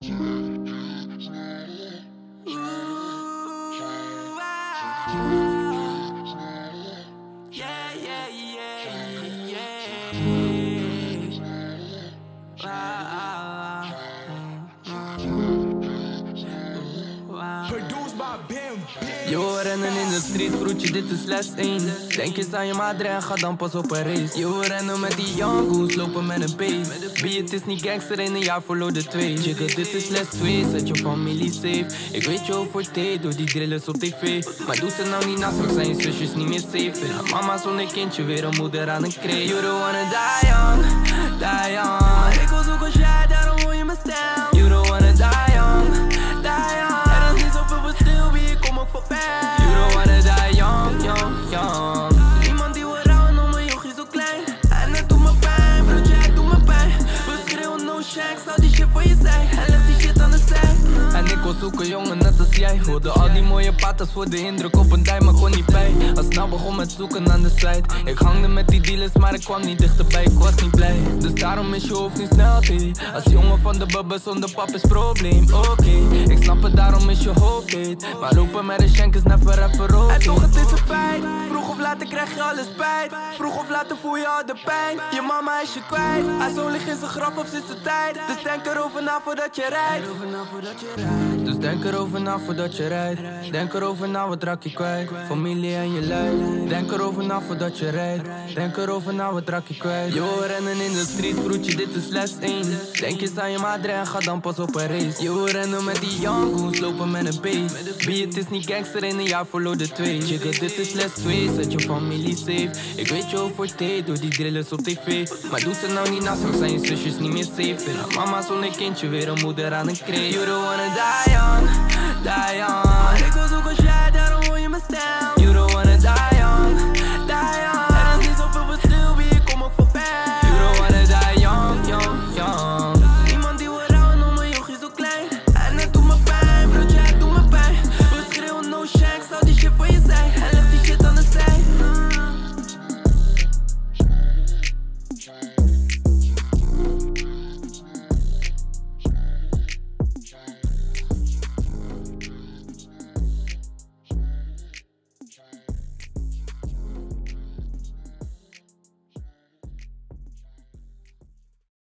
Yo, rennen in de street, broertje, dit is les 1. Denk eens aan je madre en ga dan pas op een race. Yo, rennen met die young goons, lopen met een base. B, het is niet gangster, in een jaar verloor de 2. Jigga, dit is les 2, zet je familie safe. Ik weet je over thee, door die drillers op tv. Maar doe ze nou niet naast, straks zijn je zusjes niet meer safe. En mama zonder kindje, weer een moeder aan een kreeg. You don't wanna die young, die young. Maar ik wil zoeken als jij, daarom wil je me staan. You don't wanna die young, die young. Er is niet zoveel verschil, wie ik kom ook voor fan. You don't wanna die young, young, young. Iemand die wil rouwen om een jochie zo klein. En het doet me pijn, broertje, het doet me pijn. We schreeuwen no shanks, zou die shit voor je zijn. En leg die shit aan de zij. En ik wil zoeken jongen net als jij. Hoorde al die mooie patas voor de indruk op een dij, maar kon niet bij. Al snel begon met zoeken aan de site. Ik hangde met die dealers, maar ik kwam niet dichterbij, ik was niet blij. Dus daarom is je hoofd niet snel heet. Als jongen van de bubbe zonder pap is probleem, oké. Ik snap het, daarom is je hoofd heet. Maar lopen met de shank is never ever oké. En toch, het is een feit. Vroeg of later krijg je alles spijt. Vroeg of later voel je al de pijn. Je mama is je kwijt. Hij zo ligt in zijn graf of sinds de tijd. Dus denk erover na voordat je rijdt. Dus denk erover na voordat je rijdt. Denk erover na, wat raak je kwijt. Familie en je lijf. Denk erover na voordat je rijdt. Denk erover na, wat raak je kwijt. Yo, rennen in de street, broertje, dit is les 1. Denk eens aan je madre en ga dan pas op een race. Yo, rennen met die young goons, lopen met een base. B, het is niet gangster, in een jaar verloor de 2. Jigga, dit is les 2, zet je familie safe. Ik weet je over thee, door die drillers op tv. Maar doe ze nou niet naast, straks zijn je zusjes niet meer safe. En mama zonder kindje, weer een moeder aan een kreeg. You don't wanna die young, die young. Maar ik wil zoeken als jij, daarom wil je me staan.